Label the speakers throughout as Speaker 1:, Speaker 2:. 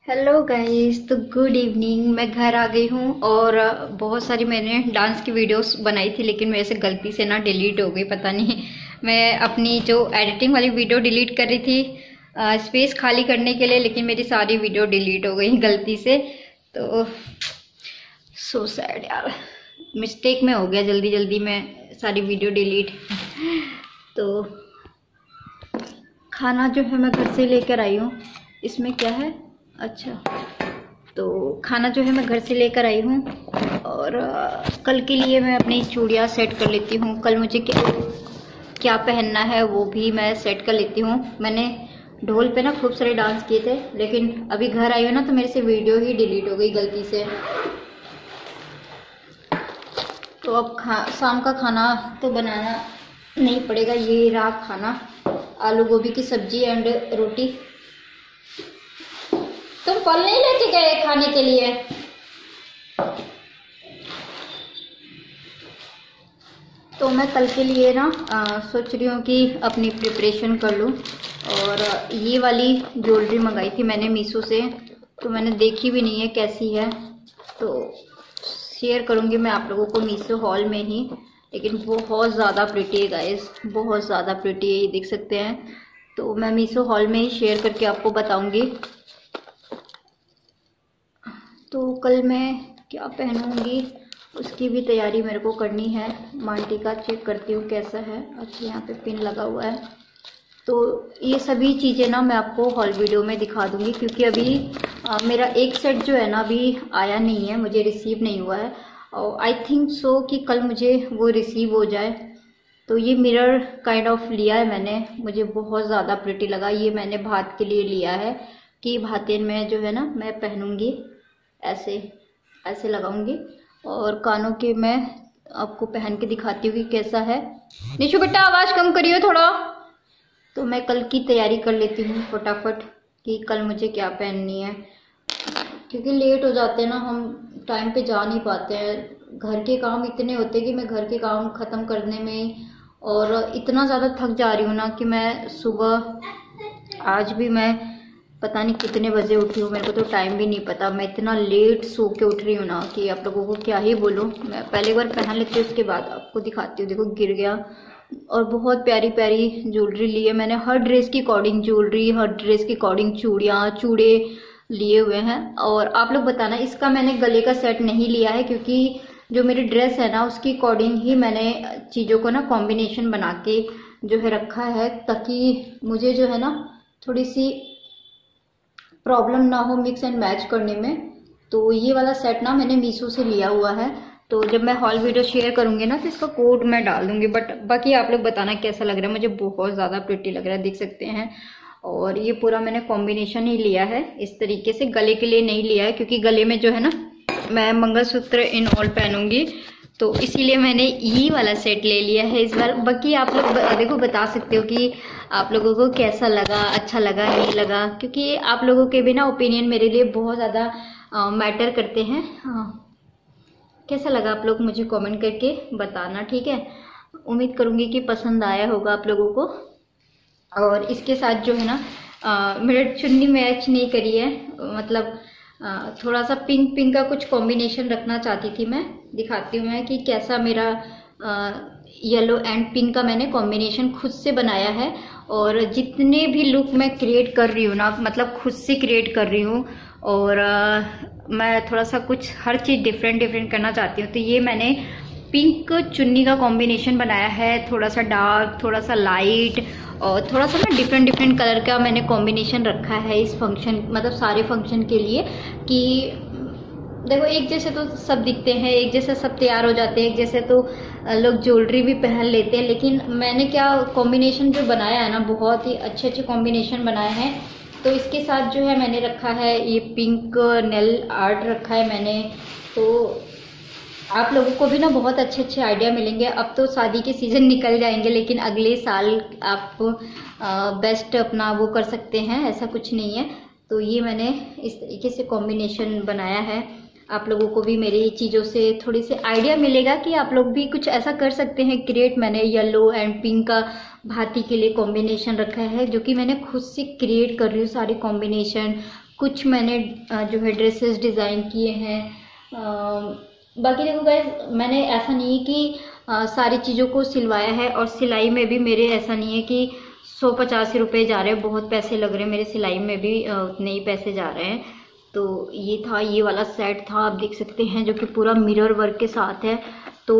Speaker 1: Hello guys, तो good evening. मैं घर आ गई हूँ और बहुत सारी मैंने डांस की वीडियोस बनाई थी, लेकिन मेरे से गलती से ना डिलीट हो गई। पता नहीं, मैं अपनी जो एडिटिंग वाली वीडियो डिलीट कर रही थी स्पेस खाली करने के लिए, लेकिन मेरी सारी वीडियो डिलीट हो गई गलती से। तो सो सैड यार, मिस्टेक में हो गया, जल्दी जल्दी में सारी वीडियो डिलीट। तो खाना जो है मैं घर से लेकर आई हूँ। इसमें क्या है, अच्छा, तो खाना जो है मैं घर से लेकर आई हूँ और कल के लिए मैं अपनी चूड़ियाँ सेट कर लेती हूँ। कल मुझे क्या पहनना है वो भी मैं सेट कर लेती हूँ। मैंने ढोल पे ना खूब सारे डांस किए थे, लेकिन अभी घर आई हूँ ना तो मेरे से वीडियो ही डिलीट हो गई गलती से। तो अब शाम का खाना तो बनाना नहीं पड़ेगा। ये रहा खाना, आलू गोभी की सब्जी एंड रोटी। तुम फल नहीं लेके गए खाने के लिए? तो मैं कल के लिए ना सोच रही हूँ कि अपनी प्रिपरेशन कर लूँ। और ये वाली ज्वेलरी मंगाई थी मैंने मीशो से, तो मैंने देखी भी नहीं है कैसी है, तो शेयर करूँगी मैं आप लोगों को मीशो हॉल में ही। लेकिन बहुत ज़्यादा प्रिटी है गाइस, बहुत ज़्यादा प्रिटी है, ये देख सकते हैं। तो मैं मीशो हॉल में ही शेयर करके आपको बताऊँगी। तो कल मैं क्या पहनूंगी उसकी भी तैयारी मेरे को करनी है। मांटी का चेक करती हूँ कैसा है। अच्छा, यहाँ पे पिन लगा हुआ है। तो ये सभी चीज़ें ना मैं आपको हॉल वीडियो में दिखा दूंगी, क्योंकि अभी मेरा एक सेट जो है ना अभी आया नहीं है, मुझे रिसीव नहीं हुआ है। और आई थिंक सो कि कल मुझे वो रिसीव हो जाए। तो ये मिरर काइंड ऑफ लिया है मैंने, मुझे बहुत ज़्यादा प्रिटी लगा। ये मैंने भात के लिए लिया है कि भातेन में जो है ना मैं पहनूंगी, ऐसे ऐसे लगाऊंगी। और कानों के मैं आपको पहन के दिखाती हूँ कि कैसा है। निशु बेटा आवाज़ कम करियो थोड़ा। तो मैं कल की तैयारी कर लेती हूँ फटाफट कि कल मुझे क्या पहननी है, क्योंकि लेट हो जाते हैं ना, हम टाइम पे जा नहीं पाते हैं। घर के काम इतने होते हैं कि मैं घर के काम ख़त्म करने में और इतना ज़्यादा थक जा रही हूँ ना कि मैं सुबह आज भी मैं पता नहीं कितने बजे उठी हूँ, मेरे को तो टाइम भी नहीं पता। मैं इतना लेट सो के उठ रही हूँ ना कि आप लोगों को क्या ही बोलूँ। मैं पहले एक बार पहन लेती हूँ, उसके बाद आपको दिखाती हूँ। देखो गिर गया। और बहुत प्यारी प्यारी ज्वेलरी ली है मैंने, हर ड्रेस के अकॉर्डिंग ज्वेलरी, हर ड्रेस के अकॉर्डिंग चूड़ियाँ चूड़े लिए हुए हैं। और आप लोग बताना, इसका मैंने गले का सेट नहीं लिया है, क्योंकि जो मेरी ड्रेस है ना उसकी अकॉर्डिंग ही मैंने चीज़ों को ना कॉम्बिनेशन बना के जो है रखा है, ताकि मुझे जो है ना थोड़ी सी प्रॉब्लम ना हो मिक्स एंड मैच करने में। तो ये वाला सेट ना मैंने मीशो से लिया हुआ है। तो जब मैं हॉल वीडियो शेयर करूंगी ना तो इसका कोड मैं डाल दूंगी। बट बाकी आप लोग बताना कैसा लग रहा है। मुझे बहुत ज़्यादा प्रिटी लग रहा है, देख सकते हैं। और ये पूरा मैंने कॉम्बिनेशन ही लिया है इस तरीके से, गले के लिए नहीं लिया है, क्योंकि गले में जो है ना मैं मंगलसूत्र इन ऑल पहनूंगी, तो इसीलिए मैंने ये वाला सेट ले लिया है इस बार। बाकी आप लोग देखो बता सकते हो कि आप लोगों को कैसा लगा, अच्छा लगा नहीं लगा, क्योंकि आप लोगों के भी ना ओपिनियन मेरे लिए बहुत ज़्यादा मैटर करते हैं। कैसा लगा आप लोग मुझे कमेंट करके बताना, ठीक है। उम्मीद करूँगी कि पसंद आया होगा आप लोगों को। और इसके साथ जो है ना मेरा चुन्नी मैच नहीं करी है, मतलब थोड़ा सा पिंक पिंक का कुछ कॉम्बिनेशन रखना चाहती थी मैं। दिखाती हूँ मैं कि कैसा मेरा येलो एंड पिंक का मैंने कॉम्बिनेशन खुद से बनाया है। और जितने भी लुक मैं क्रिएट कर रही हूँ ना, मतलब खुद से क्रिएट कर रही हूँ, और मैं थोड़ा सा कुछ हर चीज़ डिफरेंट डिफरेंट करना चाहती हूँ। तो ये मैंने पिंक चुन्नी का कॉम्बिनेशन बनाया है, थोड़ा सा डार्क, थोड़ा सा लाइट, और थोड़ा सा ना डिफरेंट डिफरेंट कलर का मैंने कॉम्बिनेशन रखा है इस फंक्शन, मतलब सारे फंक्शन के लिए। कि देखो एक जैसे तो सब दिखते हैं, एक जैसे सब तैयार हो जाते हैं, एक जैसे तो लोग ज्वेलरी भी पहन लेते हैं, लेकिन मैंने क्या कॉम्बिनेशन जो बनाया है ना, बहुत ही अच्छे अच्छे कॉम्बिनेशन बनाए हैं। तो इसके साथ जो है मैंने रखा है ये पिंक नेल आर्ट रखा है मैंने। तो आप लोगों को भी ना बहुत अच्छे अच्छे आइडिया मिलेंगे। अब तो शादी के सीज़न निकल जाएंगे, लेकिन अगले साल आप बेस्ट अपना वो कर सकते हैं, ऐसा कुछ नहीं है। तो ये मैंने इस तरीके से कॉम्बिनेशन बनाया है। आप लोगों को भी मेरी चीज़ों से थोड़ी सी आइडिया मिलेगा कि आप लोग भी कुछ ऐसा कर सकते हैं क्रिएट। मैंने येलो एंड पिंक का भाती के लिए कॉम्बिनेशन रखा है, जो कि मैंने खुद से क्रिएट कर रही हूँ सारी कॉम्बिनेशन। कुछ मैंने जो है ड्रेसेस डिज़ाइन किए हैं। बाकी देखो गाइस, मैंने ऐसा नहीं है कि सारी चीज़ों को सिलवाया है, और सिलाई में भी मेरे ऐसा नहीं है कि 150 रुपये जा रहे हैं, बहुत पैसे लग रहे हैं मेरे सिलाई में भी उतने ही पैसे जा रहे हैं। तो ये था, ये वाला सेट था, आप देख सकते हैं, जो कि पूरा मिरर वर्क के साथ है। तो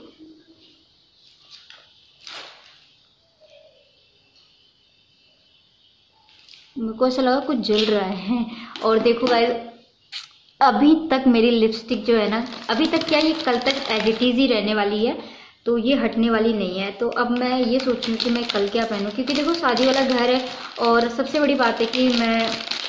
Speaker 1: मेरे को ऐसा लगा कुछ जल रहा है। और देखो गाइस, अभी तक मेरी लिपस्टिक जो है ना, अभी तक क्या, ये कल तक एज इट इज़ ही रहने वाली है, तो ये हटने वाली नहीं है। तो अब मैं ये सोच रही हूँ कि मैं कल क्या पहनूँ, क्योंकि देखो शादी वाला घर है, और सबसे बड़ी बात है कि मैं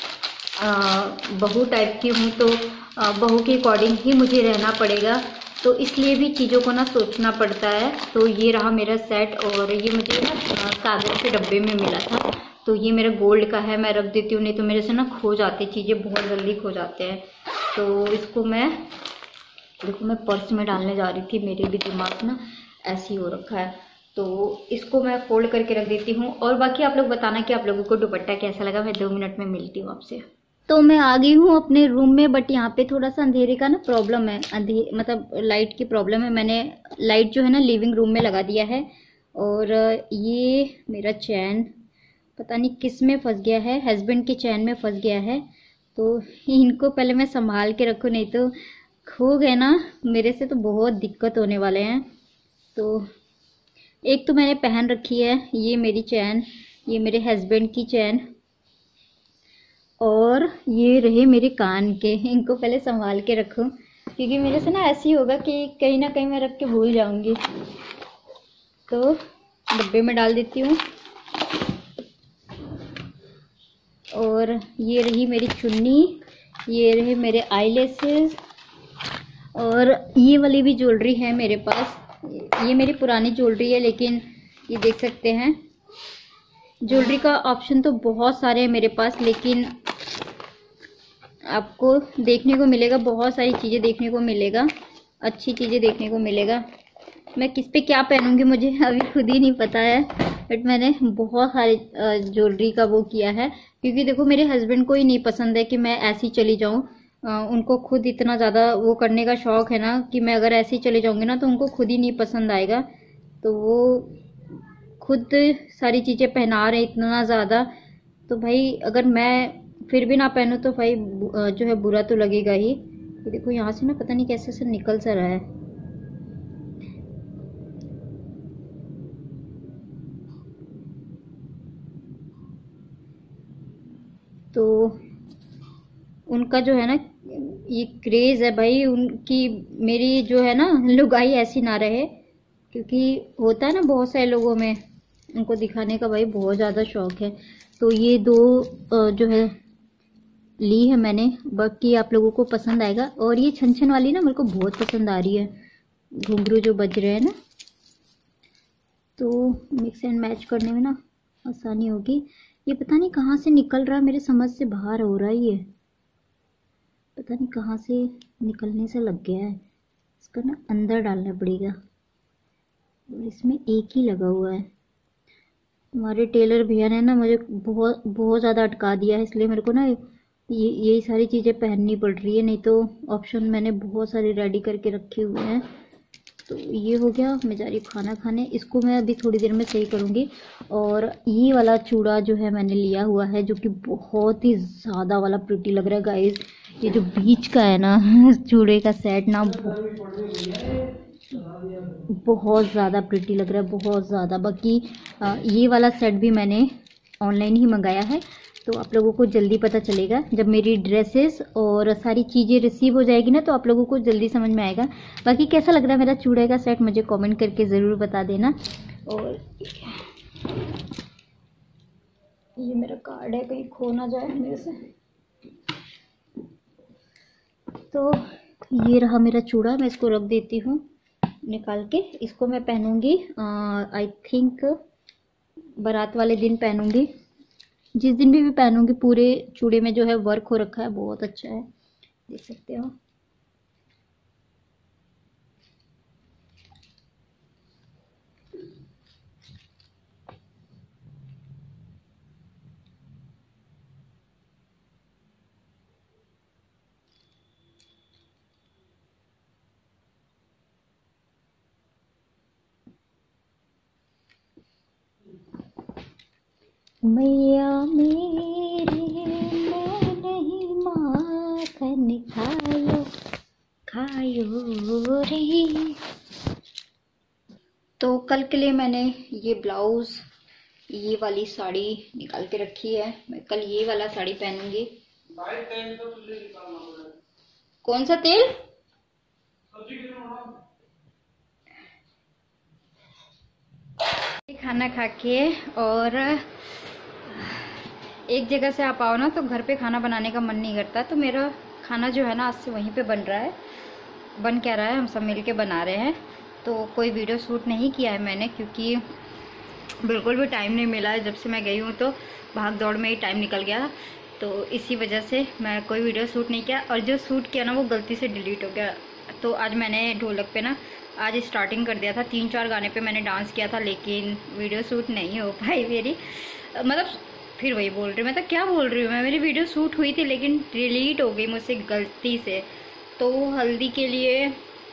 Speaker 1: बहू टाइप की हूँ, तो बहू के अकॉर्डिंग ही मुझे रहना पड़ेगा, तो इसलिए भी चीज़ों को ना सोचना पड़ता है। तो ये रहा मेरा सेट, और ये मुझे ना कागज़ के डब्बे में मिला था, तो ये मेरा गोल्ड का है, मैं रख देती हूँ, नहीं तो मेरे से ना खो जाती चीज़ें, बहुत जल्दी खो जाते हैं। तो इसको मैं, देखो मैं पर्स में डालने जा रही थी, मेरे भी दिमाग ना ऐसे ही हो रखा है, तो इसको मैं फोल्ड करके रख देती हूँ। और बाकी आप लोग बताना कि आप लोगों को दुपट्टा कैसा लगा। मैं 2 मिनट में मिलती हूँ आपसे। तो मैं आ गई हूँ अपने रूम में, बट यहाँ पे थोड़ा सा अंधेरे का ना प्रॉब्लम है, मतलब लाइट की प्रॉब्लम है। मैंने लाइट जो है ना लिविंग रूम में लगा दिया है, और ये मेरा चैन पता नहीं किस में फंस गया है, हस्बैंड के चैन में फंस गया है, तो इनको पहले मैं संभाल के रखूँ, नहीं तो खो गए ना मेरे से तो बहुत दिक्कत होने वाले हैं। तो एक तो मैंने पहन रखी है ये मेरी चैन, ये मेरे हस्बैंड की चैन, और ये रहे मेरे कान के, इनको पहले संभाल के रखूं, क्योंकि मेरे से ना ऐसे ही होगा कि कहीं ना कहीं मैं रख के भूल जाऊंगी। तो डब्बे में डाल देती हूँ। और ये रही मेरी चुन्नी, ये रहे मेरे आईलैशेस, और ये वाली भी ज्वेलरी है मेरे पास। ये मेरी पुरानी ज्वेलरी है, लेकिन ये देख सकते हैं, ज्वेलरी का ऑप्शन तो बहुत सारे हैं मेरे पास, लेकिन आपको देखने को मिलेगा, बहुत सारी चीज़ें देखने को मिलेगा, अच्छी चीज़ें देखने को मिलेगा। मैं किस पे क्या पहनूंगी मुझे अभी खुद ही नहीं पता है, बट मैंने बहुत सारी ज्वेलरी का वो किया है, क्योंकि देखो मेरे हस्बैंड को ही नहीं पसंद है कि मैं ऐसी चली जाऊं। उनको खुद इतना ज़्यादा वो करने का शौक़ है ना, कि मैं अगर ऐसे ही चले जाऊंगी ना तो उनको खुद ही नहीं पसंद आएगा, तो वो खुद सारी चीज़ें पहना रहे इतना ज़्यादा, तो भाई अगर मैं फिर भी ना पहनूं तो भाई जो है बुरा तो लगेगा ही। ये देखो यहाँ से ना पता नहीं कैसे से निकल सा रहा है। तो उनका जो है ना ये क्रेज़ है भाई, उनकी मेरी जो है ना लुगाई ऐसी ना रहे, क्योंकि होता है ना बहुत सारे लोगों में, उनको दिखाने का भाई बहुत ज़्यादा शौक है। तो ये 2 जो है ली है मैंने, बाकी आप लोगों को पसंद आएगा। और ये छन छन वाली ना मेरे को बहुत पसंद आ रही है, घुंघरू जो बज रहे हैं ना, तो मिक्स एंड मैच करने में ना आसानी होगी। ये पता नहीं कहाँ से निकल रहा है, मेरे समझ से बाहर हो रहा है, ये पता नहीं कहाँ से निकलने से लग गया है, इसको ना अंदर डालना पड़ेगा, और इसमें एक ही लगा हुआ है। हमारे टेलर भैया ने ना मुझे बहुत बहुत ज़्यादा अटका दिया है, इसलिए मेरे को ना यही सारी चीज़ें पहननी पड़ रही है, नहीं तो ऑप्शन मैंने बहुत सारे रेडी करके रखे हुए हैं। तो ये हो गया, मैं जा रही हूँ खाना खाने, इसको मैं अभी थोड़ी देर में सही करूँगी। और ये वाला चूड़ा जो है मैंने लिया हुआ है, जो कि बहुत ही ज़्यादा वाला प्रिटी लग रहा है गाइस। ये जो बीच का है ना चूड़े का सेट ना बहुत ज़्यादा प्रिटी लग रहा है, बहुत ज़्यादा। बाकी ये वाला सेट भी मैंने ऑनलाइन ही मंगाया है, तो आप लोगों को जल्दी पता चलेगा जब मेरी ड्रेसेस और सारी चीज़ें रिसीव हो जाएगी ना, तो आप लोगों को जल्दी समझ में आएगा। बाकी कैसा लग रहा है मेरा चूड़े का सेट मुझे कमेंट करके ज़रूर बता देना। और ये मेरा कार्ड है, कहीं खो ना जाए मेरे से। तो ये रहा मेरा चूड़ा, मैं इसको रख देती हूँ निकाल के। इसको मैं पहनूंगी आई थिंक बारात वाले दिन पहनूंगी, जिस दिन भी पहनूंगी। पूरे चूड़े में जो है वर्क हो रखा है, बहुत अच्छा है, देख सकते हो। मैया मेरे मैं नहीं माखन खायो खायो रे। तो कल के लिए मैंने ये ब्लाउज, ये वाली साड़ी निकाल के रखी है। मैं कल ये वाला साड़ी पहनूंगी। कौन सा तेल? खाना खा के और एक जगह से आप आओ ना तो घर पे खाना बनाने का मन नहीं करता। तो मेरा खाना जो है ना आज से वहीं पे बन रहा है। बन क्या रहा है, हम सब मिलके बना रहे हैं। तो कोई वीडियो शूट नहीं किया है मैंने, क्योंकि बिल्कुल भी टाइम नहीं मिला है। जब से मैं गई हूँ तो भाग दौड़ में ही टाइम निकल गया, तो इसी वजह से मैं कोई वीडियो शूट नहीं किया। और जो शूट किया ना वो गलती से डिलीट हो गया। तो आज मैंने ढोलक पे ना आज स्टार्टिंग कर दिया था। 3-4 गाने पे मैंने डांस किया था, लेकिन वीडियो शूट नहीं हो पाई मेरी। मतलब फिर वही बोल रही हूँ, मैं तो क्या बोल रही हूँ, मैं मेरी वीडियो शूट हुई थी लेकिन डिलीट हो गई मुझसे गलती से। तो हल्दी के लिए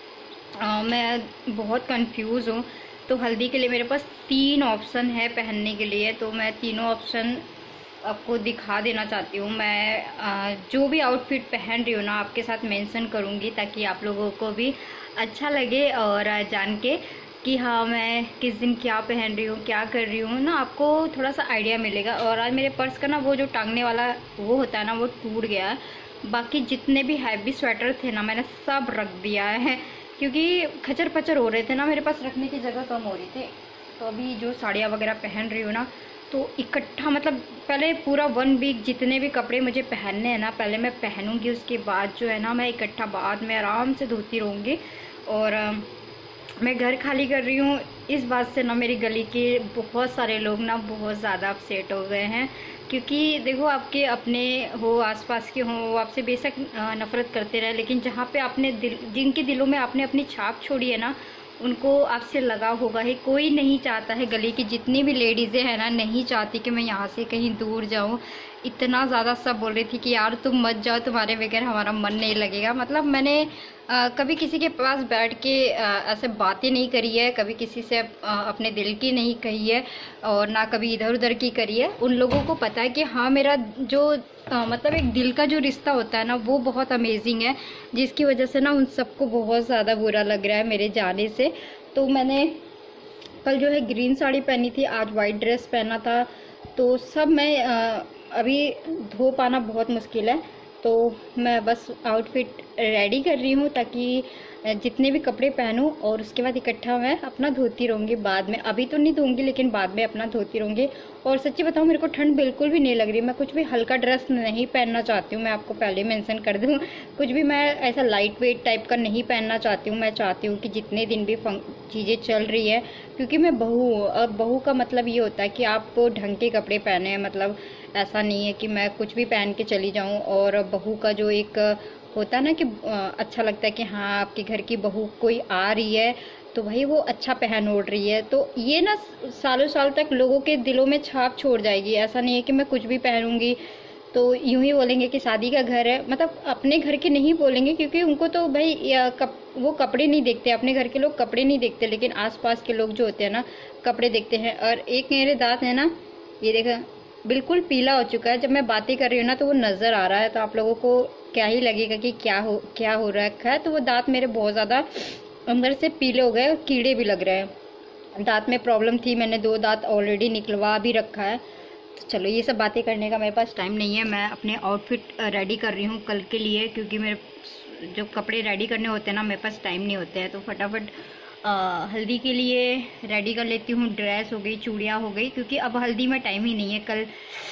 Speaker 1: मैं बहुत कंफ्यूज हूँ। तो हल्दी के लिए मेरे पास 3 ऑप्शन है पहनने के लिए। तो मैं तीनों ऑप्शन आपको दिखा देना चाहती हूँ। मैं जो भी आउटफिट पहन रही हूँ ना आपके साथ मेंशन करूँगी, ताकि आप लोगों को भी अच्छा लगे और जान के कि हाँ मैं किस दिन क्या पहन रही हूँ, क्या कर रही हूँ ना, आपको थोड़ा सा आइडिया मिलेगा। और आज मेरे पर्स का ना वो जो टांगने वाला वो होता है ना वो टूट गया है। बाकी जितने भी हैवी स्वेटर थे ना मैंने सब रख दिया है, क्योंकि खचर पचर हो रहे थे ना, मेरे पास रखने की जगह कम हो रही थी। तो अभी जो साड़ियाँ वगैरह पहन रही हूँ ना तो इकट्ठा, मतलब पहले पूरा 1 वीक जितने भी कपड़े मुझे पहनने हैं ना पहले मैं पहनूंगी, उसके बाद जो है ना मैं इकट्ठा बाद में आराम से धोती रहूँगी। और मैं घर खाली कर रही हूँ इस बात से ना मेरी गली के बहुत सारे लोग ना बहुत ज़्यादा अपसेट हो गए हैं। क्योंकि देखो आपके अपने हो, आसपास के हों, वो आपसे बेशक नफरत करते रहे, लेकिन जहाँ पे आपने जिनके दिलों में आपने अपनी छाप छोड़ी है ना उनको आपसे लगाव होगा ही। कोई नहीं चाहता है, गली की जितनी भी लेडीज़ें हैं ना नहीं चाहती कि मैं यहाँ से कहीं दूर जाऊँ। इतना ज़्यादा सब बोल रही थी कि यार तुम मत जाओ, तुम्हारे बगैर हमारा मन नहीं लगेगा। मतलब मैंने कभी किसी के पास बैठ के ऐसे बातें नहीं करी है, कभी किसी से अपने दिल की नहीं कही है, और ना कभी इधर उधर की करी है। उन लोगों को पता है कि हाँ मेरा जो मतलब एक दिल का जो रिश्ता होता है ना वो बहुत अमेजिंग है, जिसकी वजह से ना उन सबको बहुत ज़्यादा बुरा लग रहा है मेरे जाने से। तो मैंने कल जो है ग्रीन साड़ी पहनी थी, आज वाइट ड्रेस पहना था। तो सब मैं अभी धो पाना बहुत मुश्किल है। तो मैं बस आउटफिट रेडी कर रही हूँ ताकि जितने भी कपड़े पहनूं और उसके बाद इकट्ठा मैं अपना धोती रहूँगी बाद में। अभी तो नहीं धोऊंगी लेकिन बाद में अपना धोती रहूँगी। और सच्ची बताऊँ मेरे को ठंड बिल्कुल भी नहीं लग रही। मैं कुछ भी हल्का ड्रेस नहीं पहनना चाहती हूँ, मैं आपको पहले मेंशन कर दूँ। कुछ भी मैं ऐसा लाइट वेट टाइप का नहीं पहनना चाहती हूँ। मैं चाहती हूँ कि जितने दिन भी चीज़ें चल रही है, क्योंकि मैं बहू हूँ और बहू का मतलब ये होता है कि आप ढंग के कपड़े पहने। मतलब ऐसा नहीं है कि मैं कुछ भी पहन के चली जाऊँ। और बहू का जो एक होता है ना कि अच्छा लगता है कि हाँ आपके घर की बहू कोई आ रही है तो भाई वो अच्छा पहन ओढ़ रही है, तो ये ना सालों साल तक लोगों के दिलों में छाप छोड़ जाएगी। ऐसा नहीं है कि मैं कुछ भी पहनूंगी तो यूं ही बोलेंगे कि शादी का घर है। मतलब अपने घर के नहीं बोलेंगे, क्योंकि उनको तो भाई वो कपड़े नहीं देखते, अपने घर के लोग कपड़े नहीं देखते, लेकिन आसपास के लोग जो होते हैं ना कपड़े देखते हैं। और एक मेरे दांत है ना, ये देखा बिल्कुल पीला हो चुका है। जब मैं बातें कर रही हूँ ना तो वो नज़र आ रहा है, तो आप लोगों को क्या ही लगेगा कि क्या हो रखा है। तो वो दांत मेरे बहुत ज़्यादा अंदर से पीले हो गए और कीड़े भी लग रहे हैं। दांत में प्रॉब्लम थी, मैंने 2 दांत ऑलरेडी निकलवा भी रखा है। तो चलो ये सब बातें करने का मेरे पास टाइम नहीं है। मैं अपने आउटफिट रेडी कर रही हूँ कल के लिए, क्योंकि मेरे जो कपड़े रेडी करने होते हैं ना मेरे पास टाइम नहीं होते हैं। तो फटाफट हल्दी के लिए रेडी कर लेती हूँ। ड्रेस हो गई, चूड़ियाँ हो गई, क्योंकि अब हल्दी में टाइम ही नहीं है। कल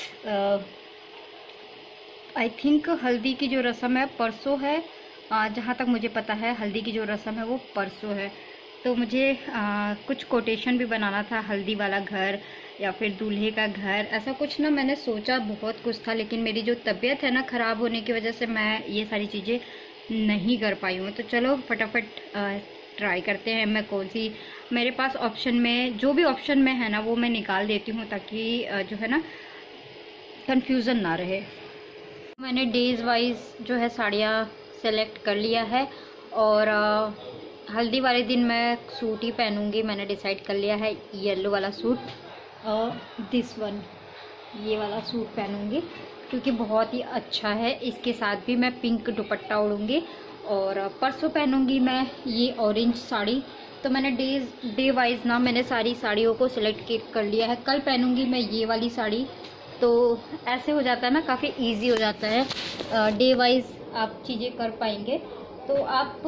Speaker 1: आई थिंक हल्दी की जो रस्म है परसों है, जहाँ तक मुझे पता है हल्दी की जो रस्म है वो परसों है। तो मुझे कुछ कोटेशन भी बनाना था, हल्दी वाला घर या फिर दूल्हे का घर, ऐसा कुछ ना मैंने सोचा बहुत कुछ था। लेकिन मेरी जो तबीयत है ना ख़राब होने की वजह से मैं ये सारी चीज़ें नहीं कर पाई हूँ। तो चलो फटाफट ट्राई करते हैं। मैं कौन सी मेरे पास ऑप्शन में जो भी ऑप्शन में है ना वो मैं निकाल देती हूँ, ताकि जो है ना कन्फ्यूज़न ना रहे। मैंने डेज़ वाइज जो है साड़ियाँ सेलेक्ट कर लिया है, और हल्दी वाले दिन मैं सूट ही पहनूंगी। मैंने डिसाइड कर लिया है येलो वाला सूट, और दिस वन ये वाला सूट पहनूंगी क्योंकि बहुत ही अच्छा है। इसके साथ भी मैं पिंक दुपट्टा ओढ़ूंगी। और परसों पहनूंगी मैं ये ऑरेंज साड़ी। तो मैंने डे वाइज ना मैंने सारी साड़ियों को सिलेक्ट कर लिया है। कल पहनूंगी मैं ये वाली साड़ी। तो ऐसे हो जाता है ना, काफ़ी इजी हो जाता है, डे वाइज आप चीज़ें कर पाएंगे। तो आप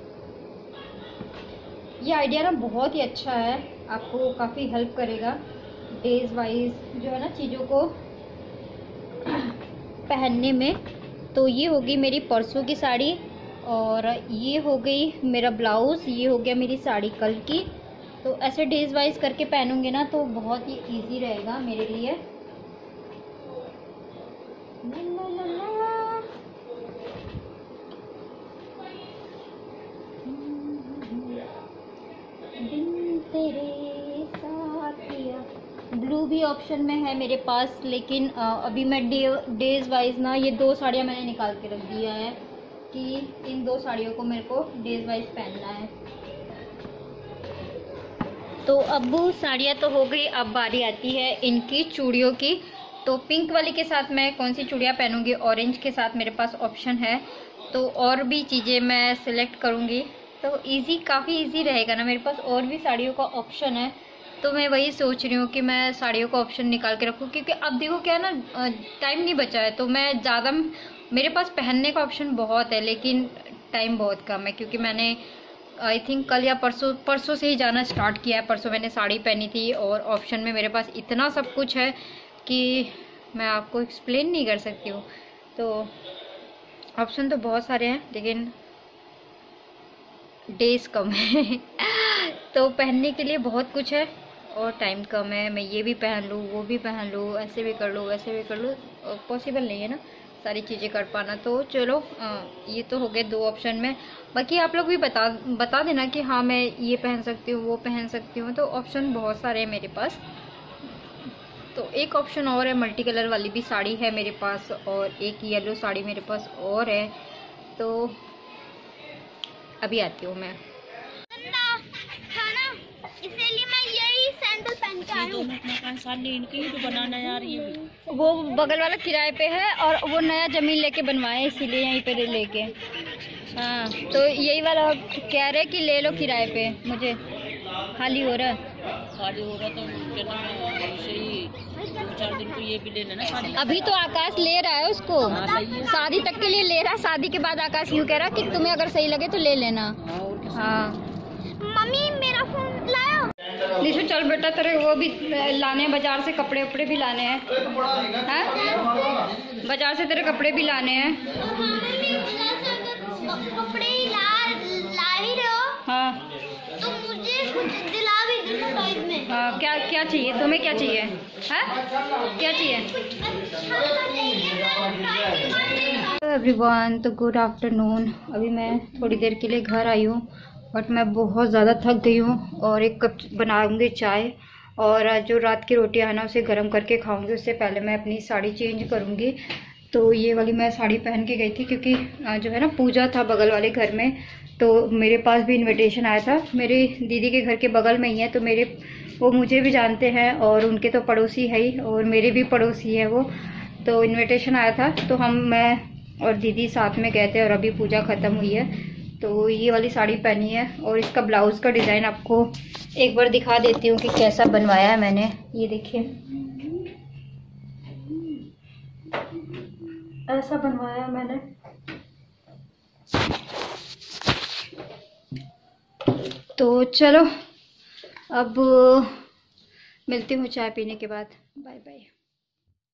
Speaker 1: ये आइडिया ना बहुत ही अच्छा है, आपको काफ़ी हेल्प करेगा डेज वाइज जो है ना चीज़ों को पहनने में। तो ये होगी मेरी परसों की साड़ी, और ये हो गई मेरा ब्लाउज़, ये हो गया मेरी साड़ी कल की। तो ऐसे डेज वाइज करके पहनूंगे ना तो बहुत ही इजी रहेगा मेरे लिए। तेरे साथिया ब्लू भी ऑप्शन में है मेरे पास, लेकिन अभी मैं डेज वाइज ना ये 2 साड़ियाँ मैंने निकाल के रख दिया है कि इन 2 साड़ियों को मेरे को डेज वाइज पहनना है। तो अब साड़ियाँ तो हो गई, अब बारी आती है इनकी चूड़ियों की। तो पिंक वाली के साथ मैं कौन सी चूड़ियाँ पहनूंगी, ऑरेंज के साथ मेरे पास ऑप्शन है। तो और भी चीज़ें मैं सिलेक्ट करूँगी। तो इजी, काफ़ी इजी रहेगा ना, मेरे पास और भी साड़ियों का ऑप्शन है। तो मैं वही सोच रही हूँ कि मैं साड़ियों का ऑप्शन निकाल के रखूँ, क्योंकि अब देखो क्या है ना, टाइम नहीं बचा है। तो मैं ज़्यादा, मेरे पास पहनने का ऑप्शन बहुत है लेकिन टाइम बहुत कम है, क्योंकि मैंने आई थिंक कल या परसों से ही जाना स्टार्ट किया है। परसों मैंने साड़ी पहनी थी और ऑप्शन में मेरे पास इतना सब कुछ है कि मैं आपको एक्सप्लेन नहीं कर सकती हूँ। तो ऑप्शन तो बहुत सारे हैं लेकिन डेज कम है तो पहनने के लिए बहुत कुछ है और टाइम कम है। मैं ये भी पहन लूँ, वो भी पहन लूँ, ऐसे भी कर लूँ, वैसे भी कर लूँ, पॉसिबल नहीं है ना सारी चीज़ें कर पाना। तो चलो ये तो हो गए 2 ऑप्शन में। बाकी आप लोग भी बता देना कि हाँ मैं ये पहन सकती हूँ, वो पहन सकती हूँ। तो ऑप्शन बहुत सारे हैं मेरे पास। तो एक ऑप्शन और है, मल्टी कलर वाली भी साड़ी है मेरे पास, और एक येलो साड़ी मेरे पास और है। तो अभी आती हूँ मैं।
Speaker 2: इसलिए मैं यही सैंडल पहन के आई हूँ। इनकी तो बनाना यार, ये
Speaker 1: वो बगल वाला किराए पे है और वो नया जमीन लेके बनवाए, इसीलिए यहीं पे लेके। हाँ, तो यही वाला कह रहे कि ले लो किराए पे, मुझे खाली हो रहा तो ही 2-4 दिन को ये भी ले लेना। अभी तो आकाश ले रहा है उसको, शादी तक के लिए ले रहा है। शादी के बाद आकाश यूँ कह रहा कि तुम्हें अगर सही लगे तो ले लेना। हाँ
Speaker 2: मम्मी मेरा फोन लाया।
Speaker 1: निशु चल बेटा, तेरे वो भी लाने हैं बाजार से, कपड़े उपड़े भी लाने हैं। बाजार से तेरे कपड़े भी लाने हैं।
Speaker 2: कपड़े ला ही रहे हो?
Speaker 1: हाँ
Speaker 2: तो मुझे कुछ दिला भी दो सरप्राइज में।
Speaker 1: हाँ, क्या क्या चाहिए तुम्हें, क्या चाहिए है? क्या चाहिए? एवरीवन, तो गुड आफ्टरनून। अभी मैं थोड़ी देर के लिए घर आई हूँ, बट मैं बहुत ज़्यादा थक गई हूँ। और 1 कप बनाऊँगी चाय, और जो रात की रोटियां है ना उसे गर्म करके खाऊंगी। उससे पहले मैं अपनी साड़ी चेंज करूँगी। तो ये वाली मैं साड़ी पहन के गई थी क्योंकि जो है ना पूजा था बगल वाले घर में, तो मेरे पास भी इनविटेशन आया था। मेरे दीदी के घर के बगल में ही है, तो वो मुझे भी जानते हैं और उनके तो पड़ोसी है ही, और मेरे भी पड़ोसी है वो। तो इनविटेशन आया था, तो मैं और दीदी साथ में गए थे और अभी पूजा ख़त्म हुई है। तो ये वाली साड़ी पहनी है, और इसका ब्लाउज़ का डिज़ाइन आपको एक बार दिखा देती हूँ कि कैसा बनवाया है मैंने। ये देखिए, ऐसा बनवाया मैंने। तो चलो अब मिलती हूँ चाय पीने के बाद। Bye bye.